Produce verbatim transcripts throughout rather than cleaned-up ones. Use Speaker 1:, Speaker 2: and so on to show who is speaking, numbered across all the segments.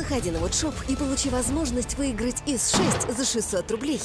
Speaker 1: Заходи на WatchShop и получи возможность выиграть ИС шесть за шестьсот рублей.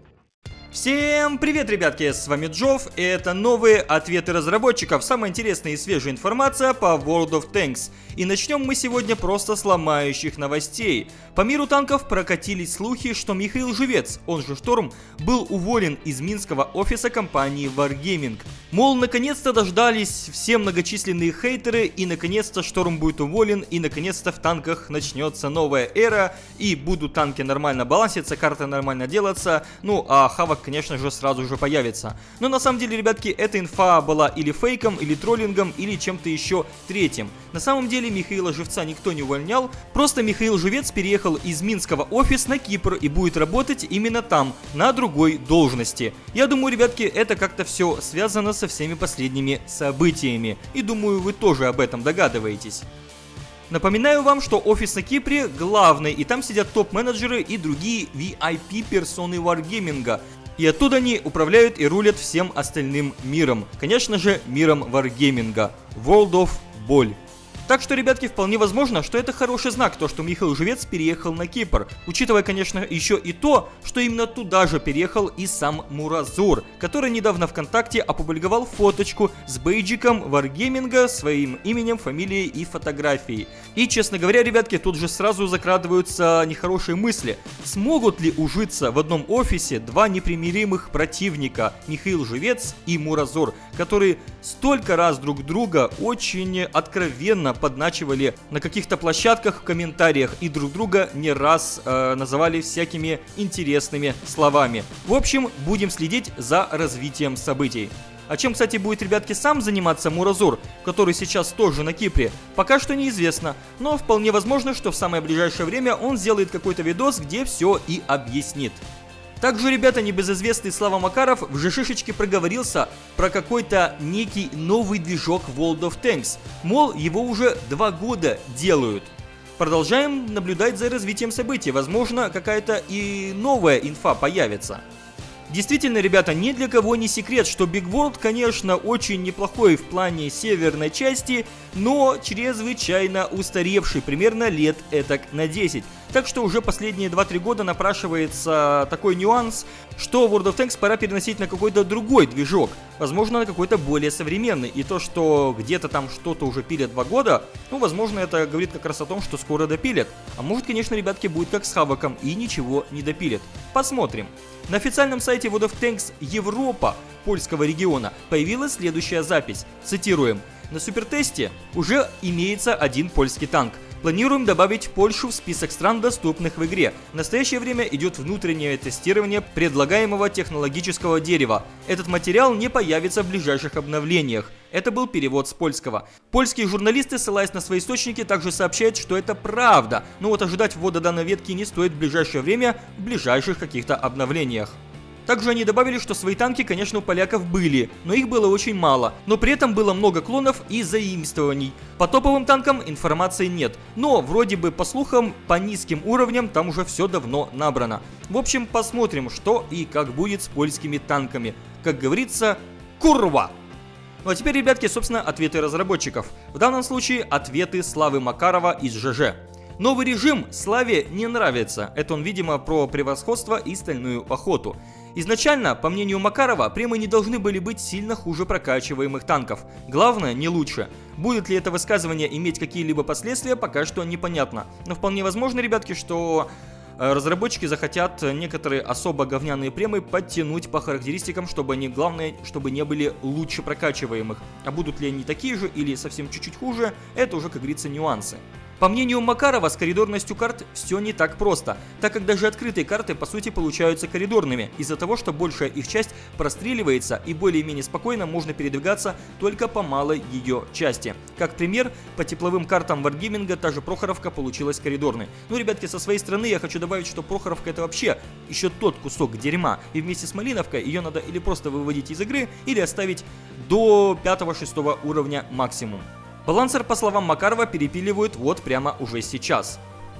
Speaker 2: Всем привет, ребятки, с вами Джов, и это новые ответы разработчиков, самая интересная и свежая информация по World of Tanks. И начнем мы сегодня просто с ломающих новостей. По миру танков прокатились слухи, что Михаил Живец, он же Шторм, был уволен из минского офиса компании Wargaming. Мол, наконец-то дождались все многочисленные хейтеры, и наконец-то Шторм будет уволен, и наконец-то в танках начнется новая эра, и будут танки нормально баланситься, карты нормально делаться, ну а хавок, конечно же, сразу же появится. Но на самом деле, ребятки, эта инфа была или фейком, или троллингом, или чем-то еще третьим. На самом деле Михаила Живца никто не увольнял, просто Михаил Живец переехал из минского офиса на Кипр и будет работать именно там, на другой должности. Я думаю, ребятки, это как-то все связано со всеми последними событиями, и думаю, вы тоже об этом догадываетесь. Напоминаю вам, что офис на Кипре главный, и там сидят топ-менеджеры и другие ви ай пи-персоны Wargaming. И оттуда они управляют и рулят всем остальным миром. Конечно же, миром Wargaming. World of Боль. Так что, ребятки, вполне возможно, что это хороший знак, то, что Михаил Живец переехал на Кипр. Учитывая, конечно, еще и то, что именно туда же переехал и сам Муразор, который недавно ВКонтакте опубликовал фоточку с бейджиком Wargaming, своим именем, фамилией и фотографией. И, честно говоря, ребятки, тут же сразу закрадываются нехорошие мысли. Смогут ли ужиться в одном офисе два непримиримых противника, Михаил Живец и Муразор, которые столько раз друг друга очень откровенно подначивали на каких-то площадках в комментариях и друг друга не раз э, называли всякими интересными словами. В общем, будем следить за развитием событий. А чем, кстати, будет, ребятки, сам заниматься Муразор, который сейчас тоже на Кипре, пока что неизвестно, но вполне возможно, что в самое ближайшее время он сделает какой-то видос, где все и объяснит. Также, ребята, небезызвестный Слава Макаров в ЖШшечке проговорился про какой-то некий новый движок World of Tanks. Мол, его уже два года делают. Продолжаем наблюдать за развитием событий. Возможно, какая-то и новая инфа появится. Действительно, ребята, ни для кого не секрет, что Big World, конечно, очень неплохой в плане северной части, но чрезвычайно устаревший, примерно лет этак на десять. Так что уже последние два-три года напрашивается такой нюанс, что World of Tanks пора переносить на какой-то другой движок, возможно, на какой-то более современный. И то, что где-то там что-то уже пилят два года, ну, возможно, это говорит как раз о том, что скоро допилят. А может, конечно, ребятки, будет как с Хавоком и ничего не допилят. Посмотрим. На официальном сайте World of Tanks Европа польского региона появилась следующая запись. Цитируем. На супертесте уже имеется один польский танк. Планируем добавить Польшу в список стран, доступных в игре. В настоящее время идет внутреннее тестирование предлагаемого технологического дерева. Этот материал не появится в ближайших обновлениях. Это был перевод с польского. Польские журналисты, ссылаясь на свои источники, также сообщают, что это правда. Но вот ожидать ввода данной ветки не стоит в ближайшее время, в ближайших каких-то обновлениях. Также они добавили, что свои танки, конечно, у поляков были, но их было очень мало. Но при этом было много клонов и заимствований. По топовым танкам информации нет. Но вроде бы, по слухам, по низким уровням там уже все давно набрано. В общем, посмотрим, что и как будет с польскими танками. Как говорится, курва! Ну а теперь, ребятки, собственно, ответы разработчиков. В данном случае ответы Славы Макарова из ЖЖ. Новый режим Славе не нравится. Это он, видимо, про превосходство и стальную охоту. Изначально, по мнению Макарова, премы не должны были быть сильно хуже прокачиваемых танков. Главное, не лучше. Будет ли это высказывание иметь какие-либо последствия, пока что непонятно. Но вполне возможно, ребятки, что разработчики захотят некоторые особо говняные премы подтянуть по характеристикам, чтобы они, главное, чтобы не были лучше прокачиваемых. А будут ли они такие же или совсем чуть-чуть хуже, это уже, как говорится, нюансы. По мнению Макарова, с коридорностью карт все не так просто, так как даже открытые карты по сути получаются коридорными, из-за того, что большая их часть простреливается и более-менее спокойно можно передвигаться только по малой ее части. Как пример, по тепловым картам Wargaming та же Прохоровка получилась коридорной. Ну, ребятки, со своей стороны я хочу добавить, что Прохоровка это вообще еще тот кусок дерьма, и вместе с Малиновкой ее надо или просто выводить из игры, или оставить до пятого-шестого уровня максимум. Балансер, по словам Макарова, перепиливают вот прямо уже сейчас.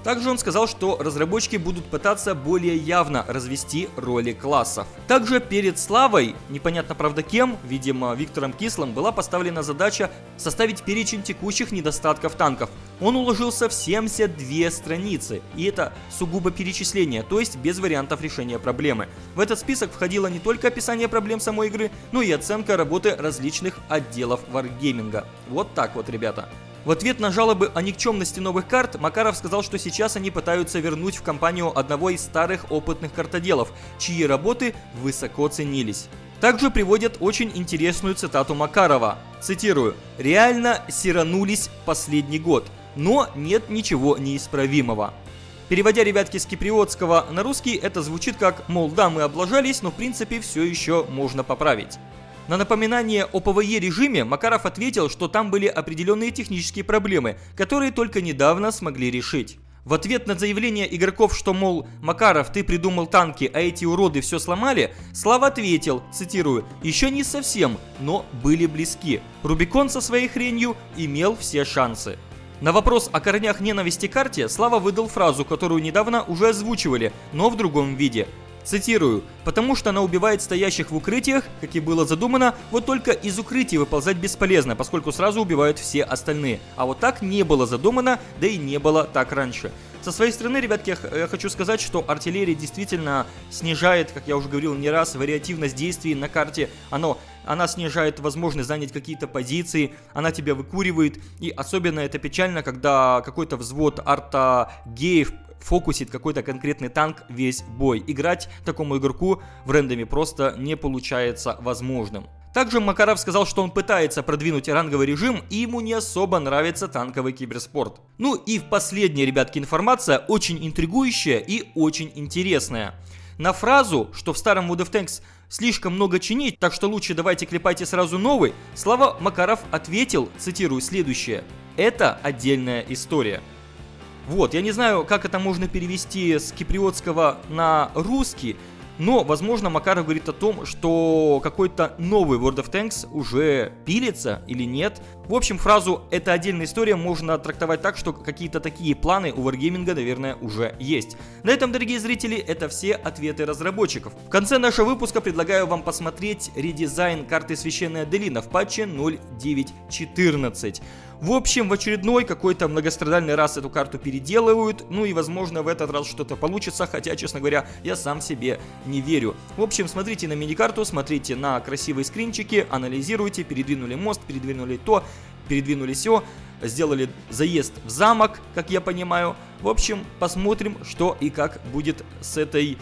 Speaker 2: Также он сказал, что разработчики будут пытаться более явно развести роли классов. Также перед Славой, непонятно правда кем, видимо Виктором Кислым, была поставлена задача составить перечень текущих недостатков танков. Он уложился в семьдесят две страницы, и это сугубо перечисление, то есть без вариантов решения проблемы. В этот список входило не только описание проблем самой игры, но и оценка работы различных отделов варгейминга. Вот так вот, ребята. В ответ на жалобы о никчемности новых карт, Макаров сказал, что сейчас они пытаются вернуть в компанию одного из старых опытных картоделов, чьи работы высоко ценились. Также приводят очень интересную цитату Макарова. Цитирую: «Реально сиранулись последний год, но нет ничего неисправимого». Переводя, ребятки, с киприотского на русский, это звучит как, мол, да, мы облажались, но в принципе все еще можно поправить. На напоминание о ПВЕ режиме Макаров ответил, что там были определенные технические проблемы, которые только недавно смогли решить. В ответ на заявление игроков, что, мол, Макаров, ты придумал танки, а эти уроды все сломали, Слава ответил, цитирую: «Еще не совсем, но были близки. Рубикон со своей хренью имел все шансы». На вопрос о корнях ненависти к карте Слава выдал фразу, которую недавно уже озвучивали, но в другом виде. Цитирую: «Потому что она убивает стоящих в укрытиях, как и было задумано, вот только из укрытий выползать бесполезно, поскольку сразу убивают все остальные. А вот так не было задумано, да и не было так раньше». Со своей стороны, ребятки, я хочу сказать, что артиллерия действительно снижает, как я уже говорил не раз, вариативность действий на карте. Оно, она снижает возможность занять какие-то позиции, она тебя выкуривает. И особенно это печально, когда какой-то взвод арта-геев фокусит какой-то конкретный танк весь бой. Играть такому игроку в рандоме просто не получается возможным. Также Макаров сказал, что он пытается продвинуть ранговый режим, и ему не особо нравится танковый киберспорт. Ну и в последняя, ребятки, информация очень интригующая и очень интересная. На фразу, что в старом World of Tanks слишком много чинить, так что лучше давайте клепайте сразу новый, Слава Макаров ответил, цитирую, следующее: «Это отдельная история». Вот, я не знаю, как это можно перевести с киприотского на русский, но, возможно, Макаров говорит о том, что какой-то новый World of Tanks уже пилится или нет. В общем, фразу «это отдельная история» можно трактовать так, что какие-то такие планы у Wargaming, наверное, уже есть. На этом, дорогие зрители, это все ответы разработчиков. В конце нашего выпуска предлагаю вам посмотреть редизайн карты Священная Долина в патче ноль девять четырнадцать. В общем, в очередной какой-то многострадальный раз эту карту переделывают, ну и, возможно, в этот раз что-то получится, хотя, честно говоря, я сам себе не верю. В общем, смотрите на мини-карту, смотрите на красивые скринчики, анализируйте, передвинули мост, передвинули то, передвинули сё, сделали заезд в замок, как я понимаю. В общем, посмотрим, что и как будет с этой,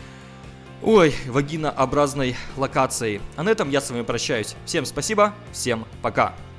Speaker 2: ой, вагинообразной локацией. А на этом я с вами прощаюсь. Всем спасибо, всем пока.